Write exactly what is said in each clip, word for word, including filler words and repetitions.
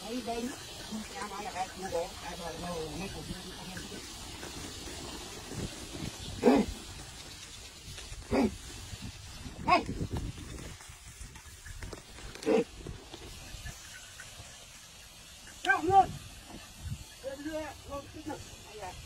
Đấy đây. Nhà nói là cái cú bố, cái rồi nó mấy cục như anh em biết. Hey. Rộng luôn. Đưa đưa luôn tích lực. Đây là.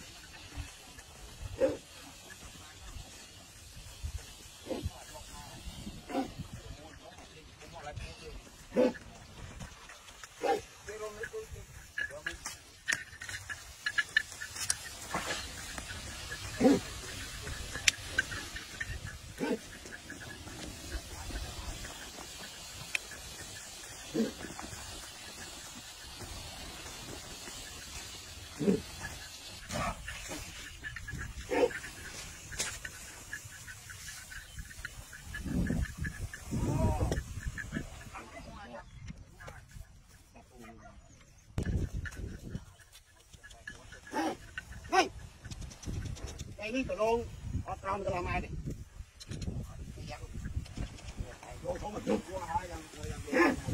Đây tụi luôn, họ trồng tụi làm ai đi. Vô không mà chút, vô hai lần,